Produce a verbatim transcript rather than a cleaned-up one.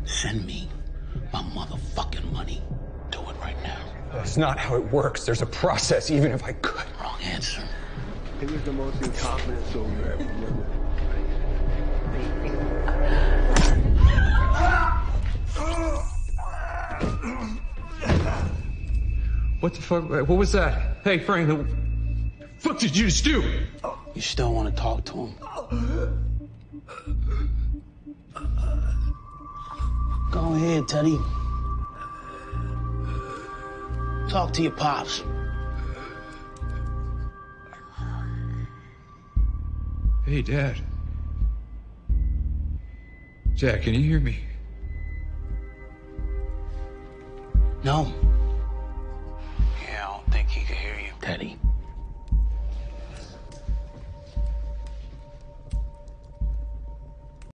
Send me my motherfucking money. Do it right now. That's not how it works. There's a process, even if I could. Wrong answer. He was the most incompetent soldier ever lived. What the fuck? What was that? Hey, Frank, the fuck did you just do? You still want to talk to him? Go ahead, Teddy. Talk to your pops. Hey, Dad. Dad, can you hear me? No.